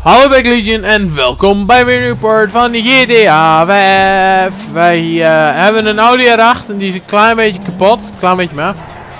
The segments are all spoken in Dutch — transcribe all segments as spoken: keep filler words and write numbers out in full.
Hallo Back Legion en welkom bij weer een nieuwe part van de G T A vijf. Wij uh, hebben een Audi R acht en die is een klein beetje kapot. Een klein beetje maar.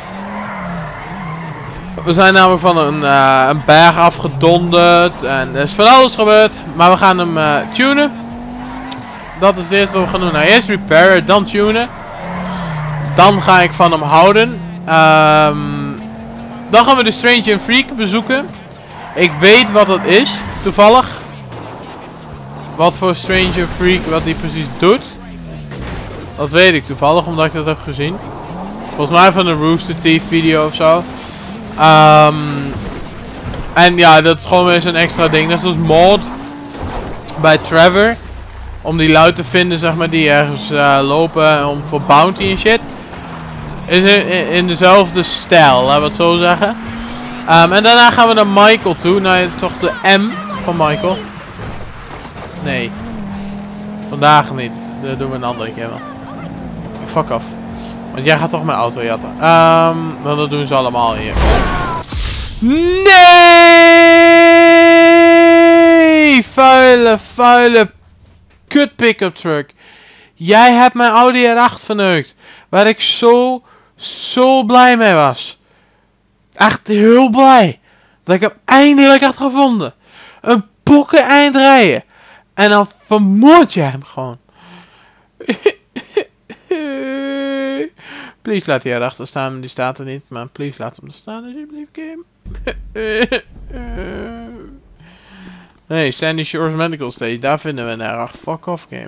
We zijn namelijk van een, uh, een berg afgedonderd en er is van alles gebeurd. Maar we gaan hem uh, tunen. Dat is het eerste wat we gaan doen. Nou, eerst repairen, dan tunen. Dan ga ik van hem houden. Um, dan gaan we de Strange and Freak bezoeken. Ik weet wat dat is, toevallig. Wat voor Stranger Freak, wat hij precies doet. Dat weet ik toevallig, omdat ik dat heb gezien. Volgens mij van een Rooster Teeth video of zo. Um, en ja, dat is gewoon weer zo'n extra ding. Dat is dus mod bij Trevor. Om die lui te vinden, zeg maar, die ergens uh, lopen om voor bounty en shit. In, in, in dezelfde stijl, laten we het zo zeggen. Um, en daarna gaan we naar Michael toe. Naar toch de M van Michael. Nee. Vandaag niet. Dat doen we een andere keer wel. Fuck off. Want jij gaat toch mijn auto jatten. Um, nou, dat doen ze allemaal hier. Nee! Vuile, vuile kut pick-up truck. Jij hebt mijn Audi R acht verneukt. Waar ik zo, zo blij mee was. Echt heel blij. Dat ik hem eindelijk had gevonden. Een pokken eind rijden. En dan vermoord je hem gewoon. Please laat hij erachter staan. Die staat er niet. Maar please laat hem er staan alsjeblieft, game. Nee, Sandy Shores Medical Station. Daar vinden we een R acht. Fuck off, game.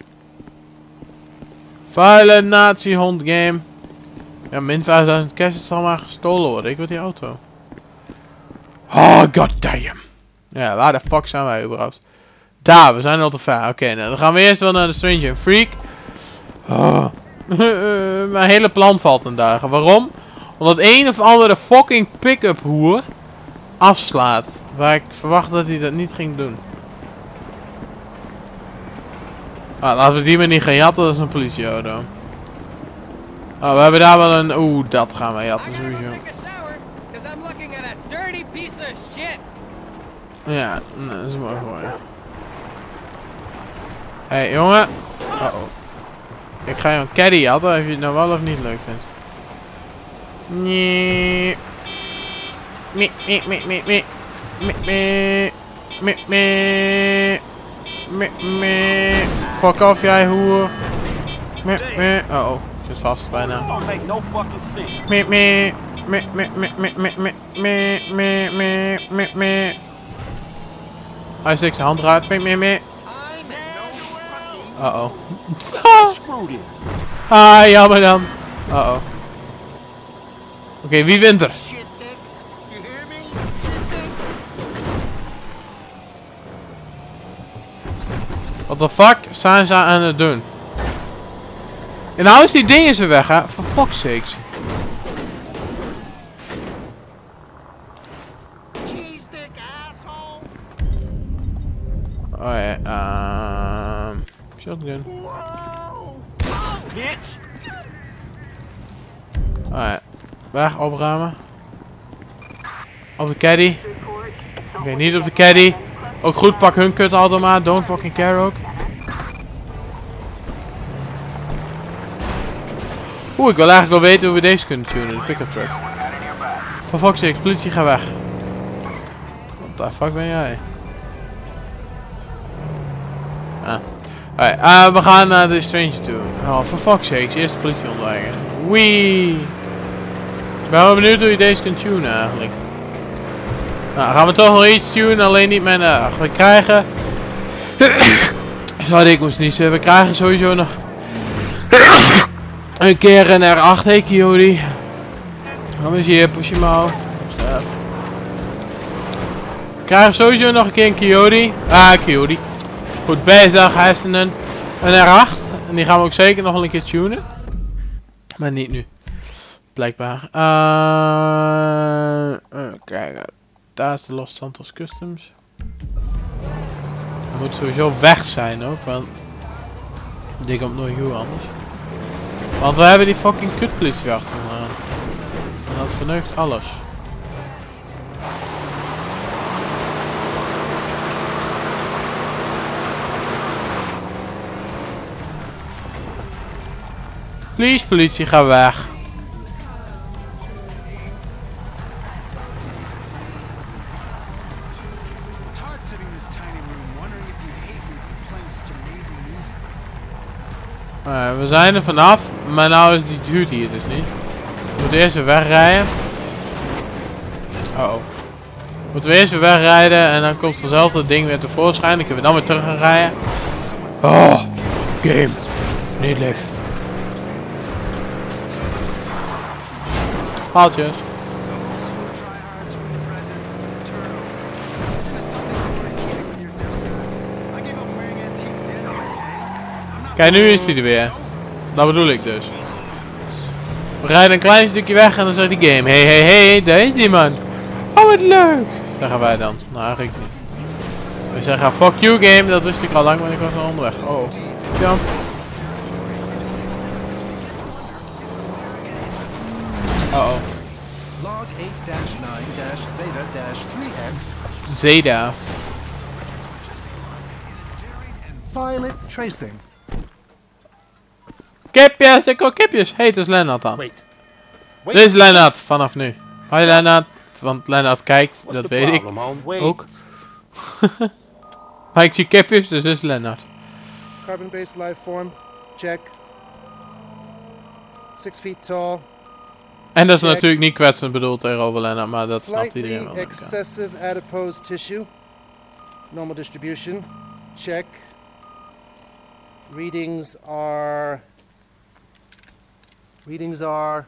Vuile nazi-hond, game. Ja, min vijfduizend cash zal maar gestolen worden. Ik wil die auto. Oh, goddamn. Ja, waar de fuck zijn wij überhaupt? Daar, we zijn al te ver. Oké, okay, nou, dan gaan we eerst wel naar de Stranger and Freak. Oh. Mijn hele plan valt in duigen. Waarom? Omdat een of andere fucking pick-up hoer afslaat. Waar ik verwacht dat hij dat niet ging doen. Nou, laten we die maar niet gaan jatten. Dat is een politieauto. Oh, we hebben daar wel een... Oeh, dat gaan wij jatten sowieso. Ja, nou, dat is mooi voor je. Hé, hey, jongen. Uh oh. Ik ga je een caddy jatten, of je het nou wel of niet leuk vindt. Nee. Nee, nee, nee, nee, nee. Nee, nee. Nee, nee. Nee, nee. Fuck off, jij hoer. Nee, nee. Uh oh. Zit vast bijna. Meh meh. Meh meh meh meh meh meh meh meh meh meh meh. Hij steekt zijn hand eruit. Meh meh meh. Uh oh. Ah, jammer dan. Uh oh. Oké, okay, wie wint er? What the fuck zijn ze aan het doen? En nou is die ding eens weer weg, hè? For fuck's sakes. Oh ja, ehm... Um, shotgun. Alright. Weg, opruimen. Op de caddy. Oké, okay, niet op de caddy. Ook goed, pak hun kut automaat. Don't fucking care ook. Oeh, ik wil eigenlijk wel weten hoe we deze kunnen tunen. De pick-up truck. For fuck's sake, politie, ga weg. What the fuck ben jij? Ah. Alright, uh, we gaan naar de Stranger toe. Oh, for fuck's sake, eerst de politie ontwijken. Wee! Ik ben wel benieuwd hoe je deze kunt tunen eigenlijk. Nou, gaan we toch nog iets tunen, alleen niet mijn... Uh, we krijgen... Sorry, ik moest niet zeggen. We krijgen sowieso nog... een keer een R acht, hey Coyote. Kom eens hier, push je mouw. We krijgen sowieso nog een keer een Coyote. Ah, Coyote. Goed bezig, hersenen. Een R acht. En die gaan we ook zeker nog wel een keer tunen. Maar niet nu. Blijkbaar. Uh, uh, kijk, daar is de Los Santos Customs. Dat moet sowieso weg zijn ook, want die komt nooit hoe anders. Want we hebben die fucking kutpolitie achter me aan. En dat verneukt alles. Please, politie, ga weg. Uh, we zijn er vanaf, maar nou is die duurt hier dus niet. We moeten eerst weer wegrijden. Oh oh. Moeten we eerst weer wegrijden en dan komt vanzelf dat ding weer tevoorschijn. Dan kunnen we dan weer terug gaan rijden. Oh, game. Niet lief. Paaltjes. Kijk, nu is hij er weer. Dat bedoel ik dus. We rijden een klein stukje weg en dan zegt die game: hey, hey, hey, daar is die man. Oh, wat leuk. Daar gaan wij dan. Nou, eigenlijk niet. We zeggen fuck you game, dat wist ik al lang, maar ik was al onderweg. Oh, jump. Uh oh. Log eight dash nine dash Zeta dash three X. Zeta. Violet tracing. Kipjes, ik hoor kipjes. Hey, het is Lennart dan. Wait. Dit is Lennart vanaf nu. Hoi Lennart, want Lennart kijkt, dat weet ik ook. Maar ik zie kipjes, dus dit is Lennart. Carbon-based life form. Check. Six feet tall. En dat is Check. natuurlijk niet kwetsend bedoeld tegenover Lennart, maar dat snapt iedereen wel. Slightly excessive adipose tissue. Normal distribution. Check. Readings are... Readings are...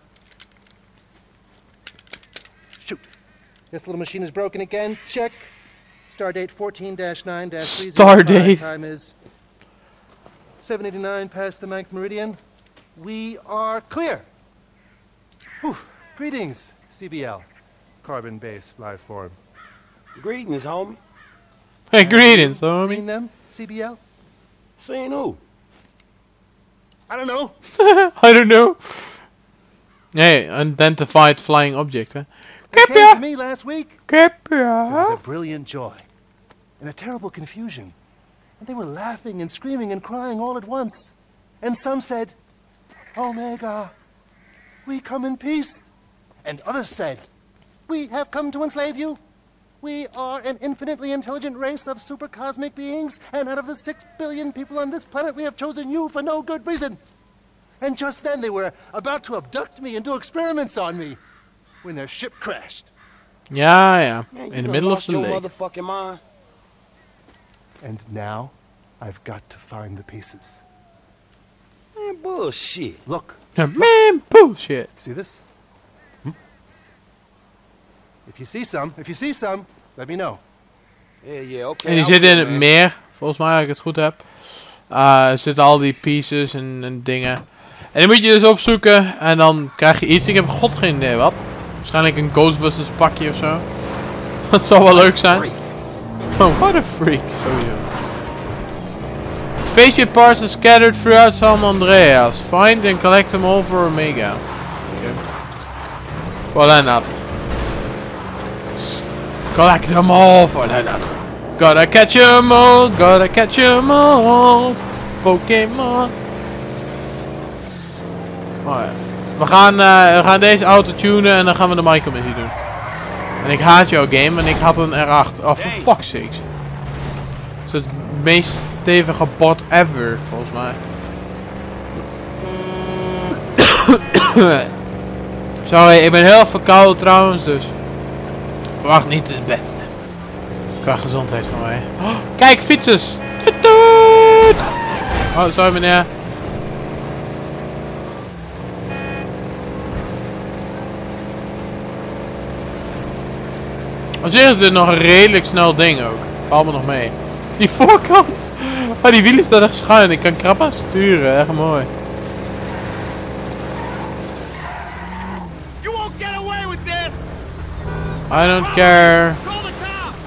Shoot. This little machine is broken again. Check. Stardate fourteen dash nine dash three zero five. Stardate. Time is seven eighty-nine past the ninth meridian. We are clear. Whew. Greetings, C B L. Carbon-based life form. Greetings, homie. Hey, greetings, Seen homie. them, C B L? Seen who? I don't know. I don't know. Hey, unidentified flying object, hè. They came to Kipja! me last week. It was a Kipja! brilliant joy and a terrible confusion. And they were laughing and screaming and crying all at once. And some said, Omega, we come in peace. And others said, we have come to enslave you. We are an infinitely intelligent race of supercosmic beings, and out of the six billion people on this planet, we have chosen you for no good reason. And just then they were about to abduct me and do experiments on me, when their ship crashed. Ja, ja. Man, you In the done middle of lost the your lake. motherfucking mind. And now, I've got to find the pieces. Man, bullshit. Look, Man, bullshit. see this? Hm? If you see some, if you see some, let me know. Yeah, yeah, okay. En die I zitten in will, het man. meer, volgens mij als ik het goed heb. Uh, er zitten al die pieces en, en dingen. En die moet je dus opzoeken en dan krijg je iets. Ik heb god geen idee wat. Waarschijnlijk een Ghostbusters pakje of zo. Dat zal wel leuk zijn. Oh, what a freak. Sowieso. Spaceship parts are scattered throughout San Andreas. Find and collect them all for Omega. Okay. For Lennart. Collect them all for Lennart. Gotta catch them all, gotta catch them all. Pokémon. Oh ja. We gaan, uh, we gaan deze auto tunen en dan gaan we de Michael missie doen. En ik haat jouw game en ik had een R acht. Oh, for fuck's sakes. Het is het meest stevige bot ever, volgens mij. Sorry, ik ben heel verkouden trouwens, dus verwacht niet het beste. Qua gezondheid van mij. Oh, kijk, fietsers! Toet toet! Oh, sorry meneer. Op zich is dit nog een redelijk snel ding ook. Valt me nog mee. Die voorkant! Oh, die wielen staan echt schuin. Ik kan krap aan sturen. Echt mooi. You won't get away with this! I don't care. Call the cops!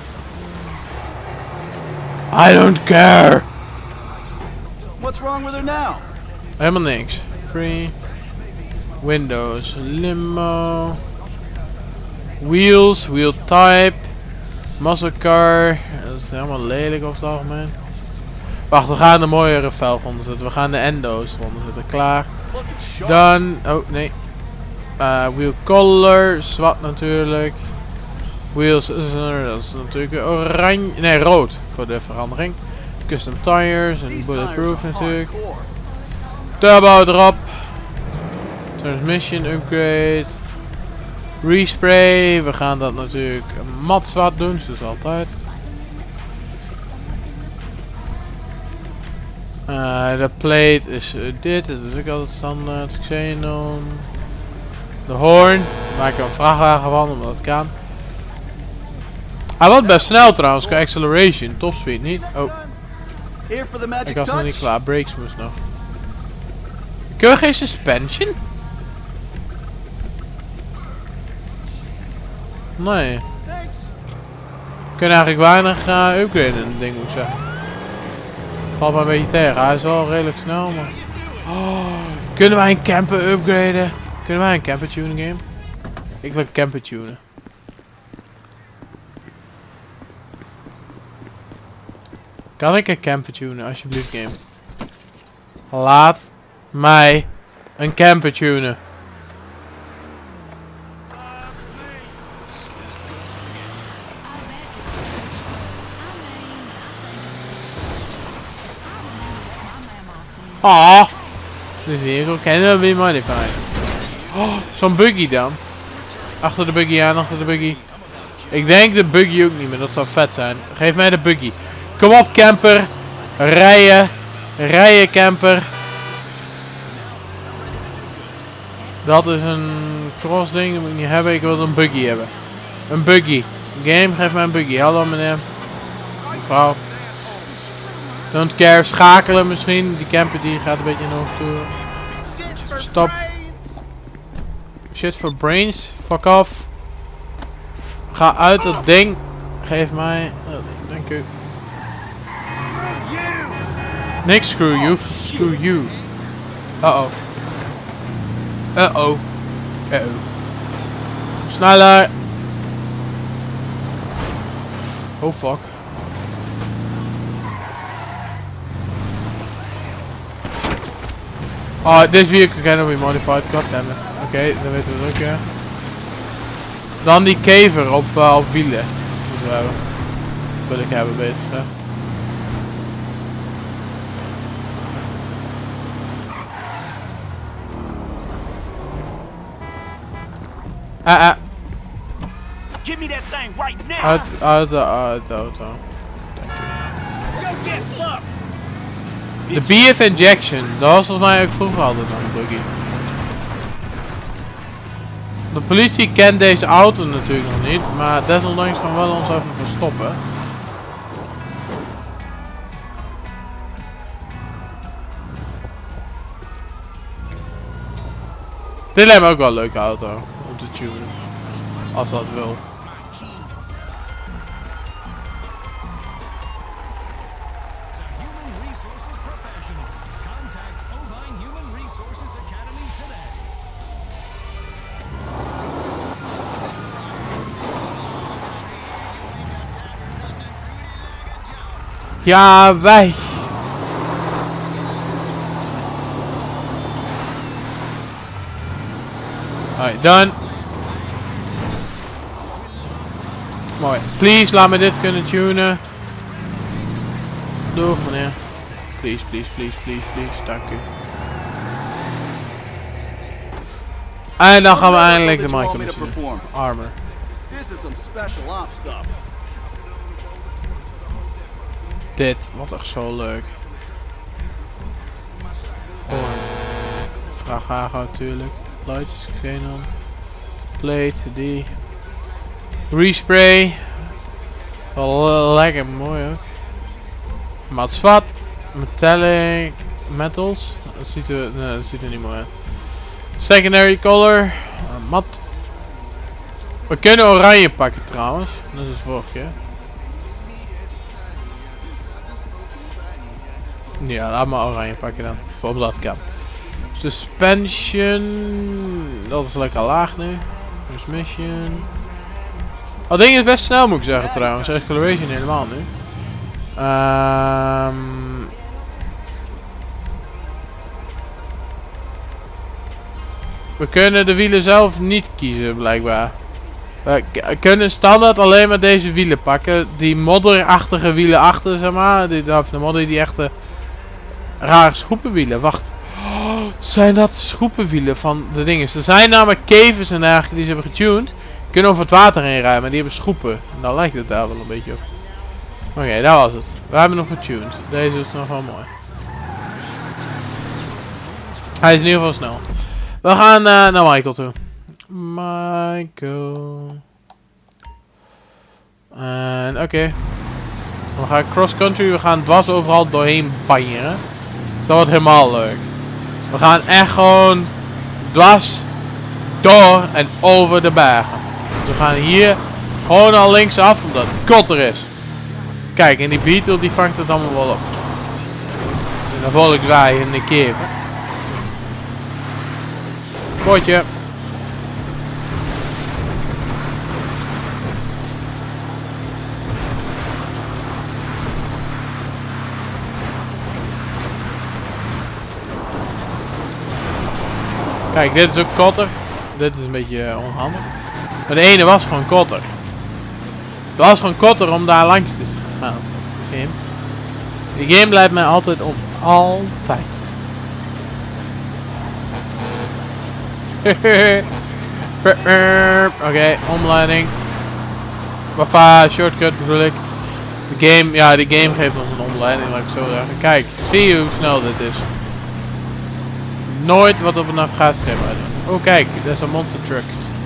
I don't care. What's wrong with her now? Helemaal niks. Free. Windows. Limo. Wheels. Wheel type. Muscle car. Dat is helemaal lelijk over het algemeen. Wacht, we gaan de mooiere velg onder zetten. We gaan de endo's eronder zetten. Klaar. Looking sharp. Dan, oh nee. Uh, wheel color, zwart natuurlijk. Wheels, dat is natuurlijk oranje, nee rood voor de verandering. Custom tires en These bulletproof tires are natuurlijk. hardcore. Turbo erop. Transmission upgrade. Respray, we gaan dat natuurlijk mat zwart doen, zoals altijd. Uh, de plate is uh, dit, dat is ook altijd standaard. Xenon. De hoorn, daar maak ik een vrachtwagen van, omdat het kan. Hij wordt best snel trouwens, qua acceleration, topspeed niet. Oh, Here for the magic ik was nog touch. niet klaar, brakes moest nog. Kunnen we geen suspension? Nee. Thanks. We kunnen eigenlijk weinig uh, upgraden in het ding, moet ik zeggen. Valt maar een beetje tegen, hij is wel redelijk snel, maar... Oh, kunnen wij een camper upgraden? Kunnen wij een camper tunen game? Ik wil camper tunen. Kan ik een camper tunen, alsjeblieft game? Laat mij een camper tunen. Ah, this vehicle cannot be modified. Oh, zo'n buggy dan. Achter de buggy aan, achter de buggy. Ik denk de buggy ook niet meer, dat zou vet zijn. Geef mij de buggy. Kom op camper. Rijden. Rijden camper. Dat is een cross ding, dat moet ik niet hebben. Ik wil een buggy hebben. Een buggy. Game, geef mij een buggy. Hallo meneer. Mevrouw. Don't care, schakelen misschien. Die camper die gaat een beetje in de hoogte toe. Stop. Shit for brains. Fuck off. Ga uit dat ding. Geef mij. Oh, dank u. Niks screw you. Screw you. Uh oh. Uh oh. Uh oh. Sneller. Oh fuck. Oh, this vehicle cannot be modified. God damn it. Oké, okay, dan weten we het ook, ja. Dan die kever op, uh, op wielen. Moeten we hebben. Wil ik hebben, beter gezegd. Ah, ah. Give me that thing right now. Uit, uit, de, uit de auto. Dank u. Go get fucked. De B F injection, dat was volgens mij ook vroeger altijd aan de buggy. De politie kent deze auto natuurlijk nog niet, maar desondanks gaan we wel ons even verstoppen. Dit lijkt me ook wel een leuke auto om te tunen, als dat wil. Ja, wij. Alright, done. Mooi. Please, laat me dit kunnen tunen. Doe meneer. Please, please, please, please, please. Dank u. En dan gaan we eindelijk de Michael tunen. Armor. This is some special ops stuff. Dit, wat echt zo leuk. Oh. Vrachtwagen natuurlijk. Lights, xenon. Plate, die. Respray. Wel lekker mooi ook. Mat zwart. Metallic. Metals. Dat ziet er, nee, dat ziet er niet mooi uit. Secondary color. Uh, mat. We kunnen oranje pakken trouwens. Dat is vorige keer. Ja, laat maar oranje pakken dan. Omdat dat kan. Suspension. Dat is lekker laag nu. Transmission. Dat ding is best snel moet ik zeggen trouwens. Acceleration helemaal nu. Um, We kunnen de wielen zelf niet kiezen, blijkbaar. We kunnen standaard alleen maar deze wielen pakken. Die modderachtige wielen achter, zeg maar. Die, of de modder die echte rare schroepenwielen. Wacht. Oh, zijn dat schroepenwielen van de dingen? Er zijn namelijk kevers en dergelijke die ze hebben getuned. Kunnen over het water heen rijden, maar die hebben schroepen. En dan lijkt het daar wel een beetje op. Oké, okay, dat was het. We hebben nog getuned. Deze is nog wel mooi. Hij is in ieder geval snel. We gaan uh, naar Michael toe. Michael. En oké. Okay. We gaan cross country. We gaan dwars overal doorheen banjeren. Dus dat wordt helemaal leuk. We gaan echt gewoon dwars door en over de bergen. Dus we gaan hier gewoon al linksaf omdat het kotter is. Kijk, en die Beetle die vangt het allemaal wel op. En dan volg ik wij in de keer. Potje. Kijk, dit is ook kotter. Dit is een beetje uh, onhandig. Maar de ene was gewoon kotter. Het was gewoon kotter om daar langs te gaan. Game. Die game blijft mij altijd om. Altijd. Oké, okay, omleiding. Wafa, shortcut bedoel ik. De game, ja, de game geeft ons een omleiding, laat ik zo zeggen. Kijk, zie je hoe snel dit is. Nooit wat op een navigatiescherm uitdoen. Oh kijk, dat is een monster truck.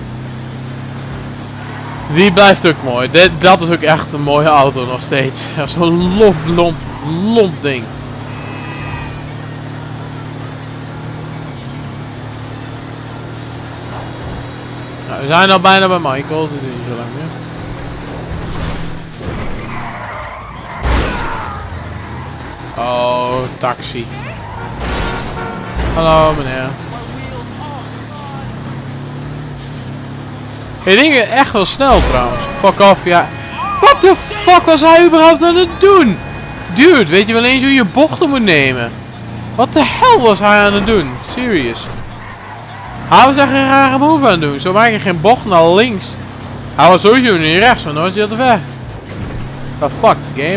Die blijft ook mooi. Dit, dat is ook echt een mooie auto nog steeds. Ja, zo'n lomp, lomp, lomp ding. Nou, we zijn al bijna bij Michael. Dat is niet zo lang meer. Oh, taxi. Hallo meneer. Die dingen echt wel snel trouwens. Fuck off, ja. What the fuck was hij überhaupt aan het doen? Dude, weet je wel eens hoe je bochten moet nemen? Wat de hel was hij aan het doen? Serious. Hij was echt een rare move aan het doen. Zo maak je geen bocht naar links. Hij was sowieso niet rechts, want dan was hij al te ver. What the fuck, game.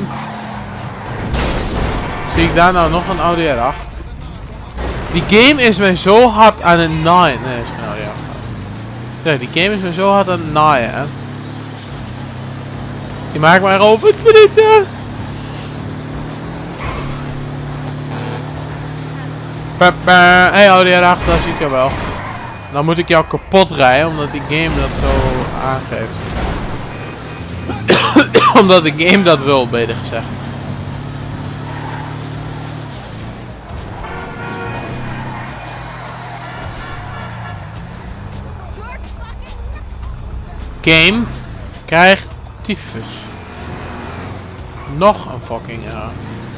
Zie ik daar nou nog een Audi R acht? Die game is mij zo hard aan het naaien. Nee, is geen Audi R acht. Ja, die game is me zo hard aan het naaien, hè. Die maakt mij over Twitter. Hey Audi R acht, dat zie ik er wel. Dan moet ik jou kapot rijden, omdat die game dat zo aangeeft. Omdat de game dat wil, beter gezegd. Game krijgt tyfus. Nog een fucking error.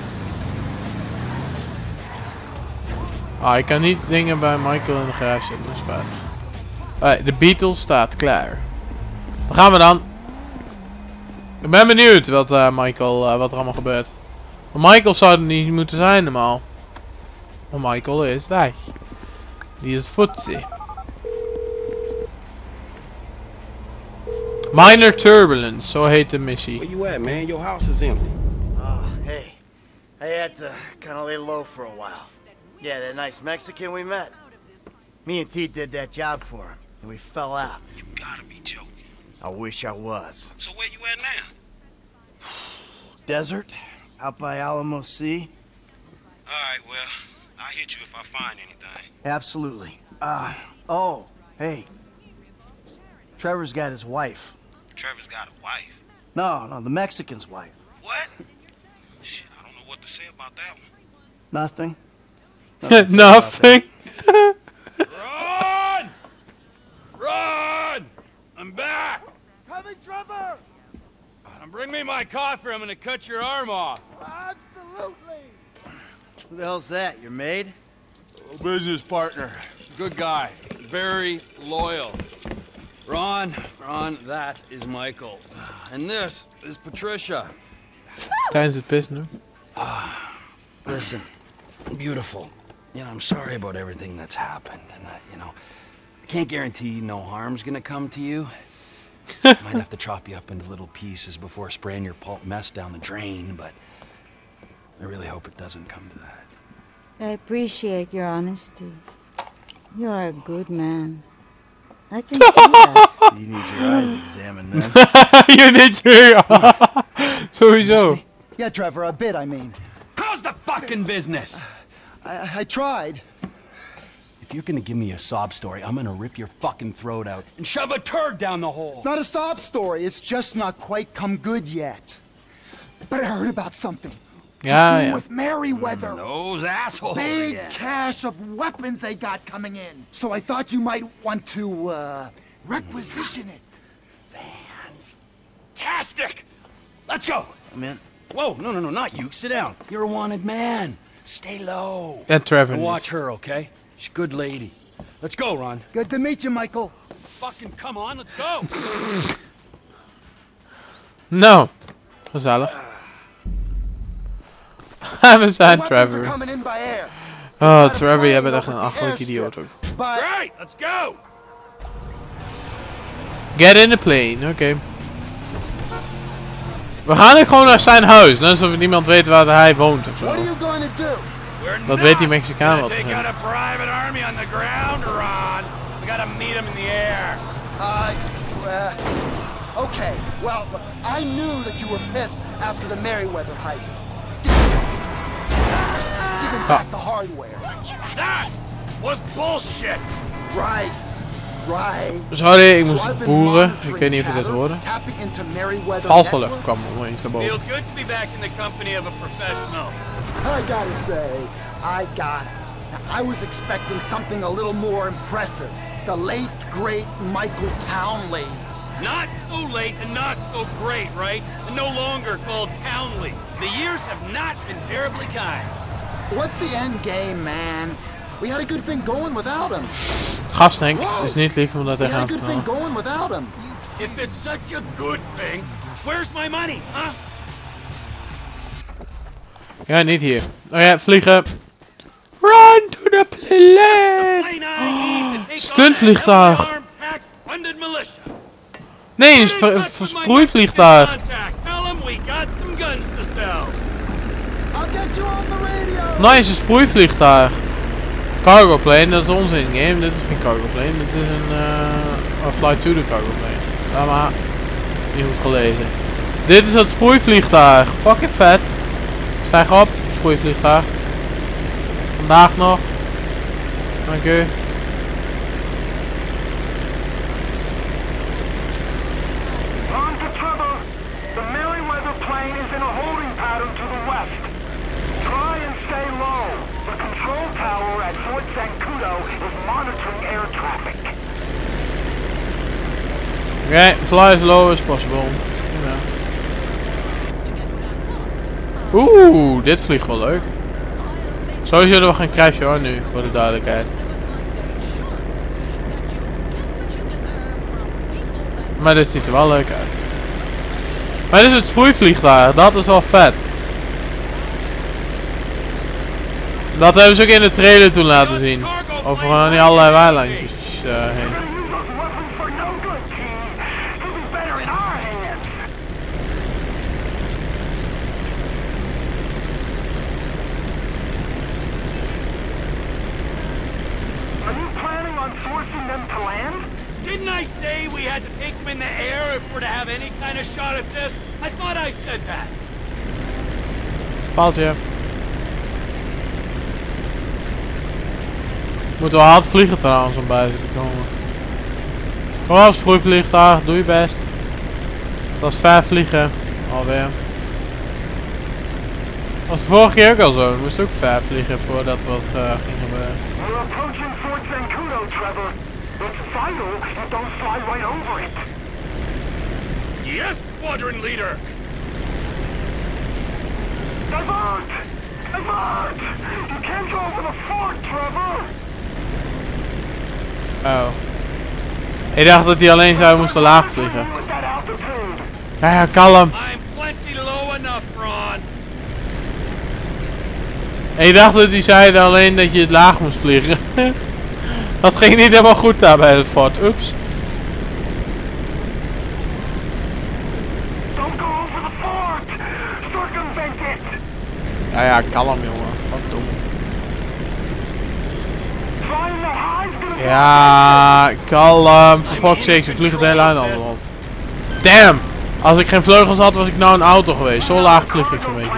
Ah, ik kan niet dingen bij Michael in de garage zetten, dat is spijtig. Alright, de Beetle staat klaar. Wat gaan we dan? Ik ben benieuwd wat uh, Michael, uh, wat er allemaal gebeurt. Maar Michael zou er niet moeten zijn normaal. Maar Michael is weg. Die is footsie. Minor Turbulence, zo heet de missie. Where you at, man? Your house is empty. Oh, hey. I had to kind of lay low for a while. Yeah, that nice Mexican we met. Me and T did that job for him, and we fell out. You gotta be joking. I wish I was. So where you at now? Desert, out by Alamo Sea. Alright, well, I'll hit you if I find anything. Absolutely. Uh, oh, hey. Trevor's got his wife. Trevor's got a wife? No, no, the Mexican's wife. What? Shit, I don't know what to say about that one. Nothing. Nothing. Run! Run! I'm back! Coming, Trevor! Bring me my coffee, I'm gonna cut your arm off. Absolutely! Who the hell's that, your maid? A business partner. Good guy. Very loyal. Ron, Ron, that is Michael. And this is Patricia. Tijdens het pissen, nu. Listen, beautiful. You know, I'm sorry about everything that's happened. And, uh, you know, Can't guarantee no harm's gonna come to you. Might have to chop you up into little pieces before spraying your pulp mess down the drain, but I really hope it doesn't come to that. I appreciate your honesty. You are a good man. I can see that. You need your eyes examined, man. Je dit je. Sowieso. Yeah, Trevor, a bit, I mean. How's the fucking business? I, I tried. If you're gonna give me a sob story, I'm gonna rip your fucking throat out and shove a turd down the hole. It's not a sob story. It's just not quite come good yet. But I heard about something. Ja, to do ja. with Merryweather. Those assholes. Big again. cache of weapons they got coming in. So I thought you might want to, uh, requisition it. Fantastic! Let's go! Man, Whoa, no, no, no, not you. Sit down. You're a wanted man. Stay low. En Trevor And niet. watch her, okay? She's a good lady. Let's go, Ron. Good to meet you, Michael. Fucking come on, let's go! Nou, gezellig. We zijn The weapons are Trevor. coming in by air. Oh, Trevor, jij bent echt een achterlijk idioot ook. But Right, let's go! Get in the plane, oké. We gaan ook gewoon naar zijn huis, net alsof niemand weet waar hij woont of what are zo. you going to do? We're Dat weet die Mexicaan wat. take out a private army on the ground, Ron. We gotta meet him in the air. Uh, uh, okay. Well, I knew that you were pissed after the Merryweather heist. Give him back the hardware. That was bullshit! Right. Right. Sorry, ik So moest I've been boeren. Ik monitoring weet niet of je dit chatter, hoorde. tapping into Merryweather Valse lucht networks. kwam opeens naar boven. Feels good to be back in the company of a professional. I gotta say, I got it. Now, I was expecting something a little more impressive. The late, great Michael Townley. Not so late and not so great, right? And no longer called Townley. The years have not been terribly kind. What's the end game, man? We had a good thing going without him. Gastank is niet lief om dat We tegen had a aan te good thing knallen. going without him. If it's such a good thing, where's my money, huh? Ja, niet hier. Oh ja, vliegen. Run to the plane! Plane I need to take Stuntvliegtuig. on a heavily armed tax-funded militia. Nee, een spro- sproeivliegtuig. Tell them we got some guns to sell. I'll get you on the radio. Nice, een sproeivliegtuig. Cargo plane, dat is onze in-game. Dit is geen cargo plane, dit is een uh, a fly to the cargo plane. Ja, maar niet goed gelezen. Dit is het sproeivliegtuig. Fucking vet. Stijg op, sproeivliegtuig. Vandaag nog. Dank u. On to trouble. The Merryweather plane is in a holding pattern to the west. Try and stay low. The control tower at Fort Zancudo is monitoring air traffic. Okay, fly as low as possible. Ja. Oeh, dit vliegt wel leuk. Zo zullen we gaan crashen hoor nu, voor de duidelijkheid. Maar dit ziet er wel leuk uit. Maar dit is het sproeivliegtuig, dat is wel vet. Dat hebben ze ook in de trailer toen laten zien. Over gewoon die allerlei weilandjes uh, heen. Use those weapons for no good, team. He'll be better in our hands. Are you planning on forcing them to land? Didn't I say we had to take them in the air if we're to have any kind of shot at this? I thought I said that. Paaltje. Moeten we hard vliegen trouwens om bij te komen. Kom op, sproeivliegtuig, doe je best. Dat is ver vliegen. Alweer. Dat was de vorige keer ook al zo. We moesten ook ver vliegen voordat wat uh, ging gebeuren. We're approaching Fort Zancudo, Trevor. It's vital you don't fly right over it. Yes, squadron leader. Divert! Divert! You can't go over the fort, Trevor! Oh. Ik dacht dat hij alleen zou moesten laag vliegen. With that altitude. Ja, ja, kalm. I'm plenty low enough, Ron. En ik dacht dat hij zei alleen dat je het laag moest vliegen. Dat ging niet helemaal goed daar bij het fort. Oeps. Ja, ja, kalm jongen. Wat dom. Ja, kalm. For fuck's sake, ze vliegen de hele lijn aan de wand. Damn! Als ik geen vleugels had, was ik nou een auto geweest. Zo laag vlieg ik zo'n beetje.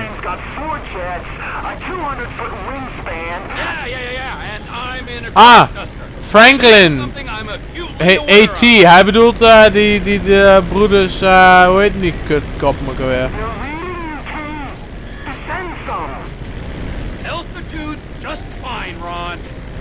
Ah! Franklin! Hey, A T, hij bedoelt uh, die, die, de broeders, uh, hoe heet die kutkop maar weer? Altitude's just fine, Ron.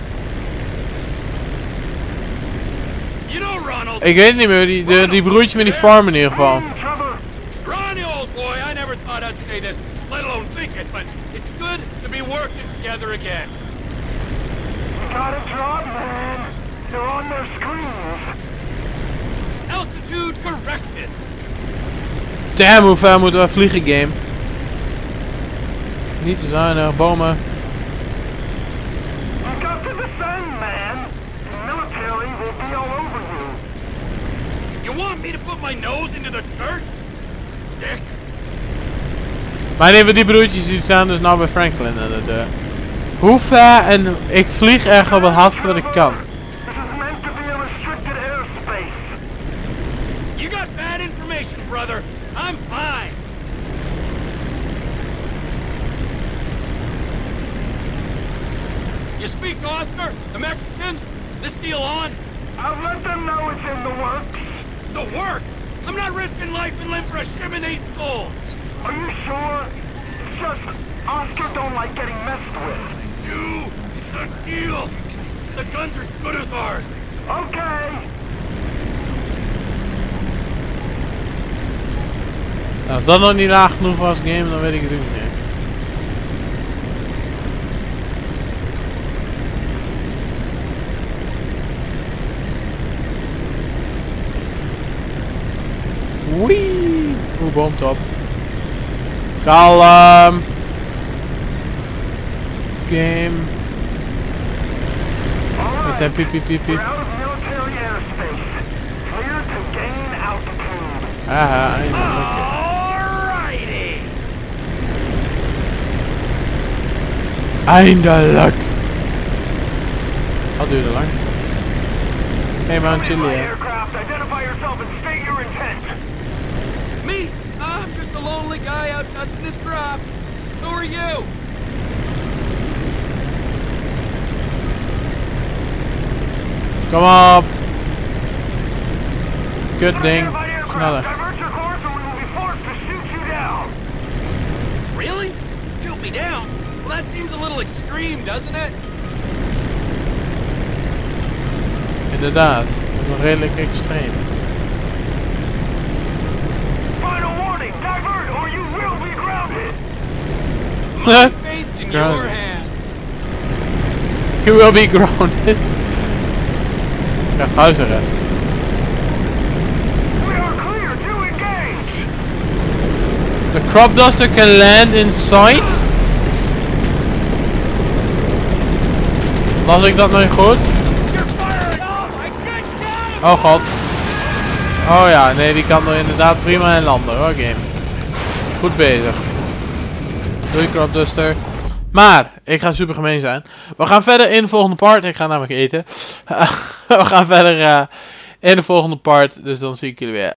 You know, Ronald. Ik weet het niet meer, die, de, die broertje met die farm in ieder geval. Ronnie, old boy, I never thought I'd say this, let alone think it, but it's good to be working together again. Got a drop, man. They're on their screens. Altitude corrected. Damn, hoe ver moeten we vliegen, game? Niet te zuinig, bomen. You got to defend, man. The military will be all over you. You want me to put my nose into the dirt? Dick. Maar nee, die broertjes die staan dus nou bij Franklin aan de deur. Hoe ver en ik vlieg echt op het hardste wat ik kan. This is meant to be a restricted airspace. You got bad information, brother. I'm fine. You speak to Oscar, the Mexicans? This deal on? I'll let them know it's in the works. The works? I'm not risking life and limb for a shimonate soul. Are you sure? It's just Oscar don't like getting messed with. You, it's a deal. The guns are good as ours. Okay. Nou, als dat nog niet laag genoeg was, game, dan weet ik het ook niet. Wee! Oeh, boomtop. Kalm. Game. We zijn piep piep piep piep. Haha, eindelijk. Eindelijk. Dat duurde lang. Hey man, chill hier. Me? I'm just a lonely guy out dusting his crop. Who are you? Kom op. Kut ding. Sneller. Really? Shoot me down? Well, that seems a little extreme, doesn't it? Inderdaad. Dat is nog redelijk extreem. Final warning, divert or you will be grounded. My fate's in your hands. You will be grounded. Ik krijg huisarrest. We are clear to engage. The crop duster can land in sight. Las ik dat nou goed? Oh god. Oh ja, nee, die kan er inderdaad prima in landen hoor, game. Goed bezig. Doei crop duster. Maar, ik ga super gemeen zijn. We gaan verder in de volgende part. Ik ga namelijk eten. We gaan verder uh, in de volgende part. Dus dan zie ik jullie weer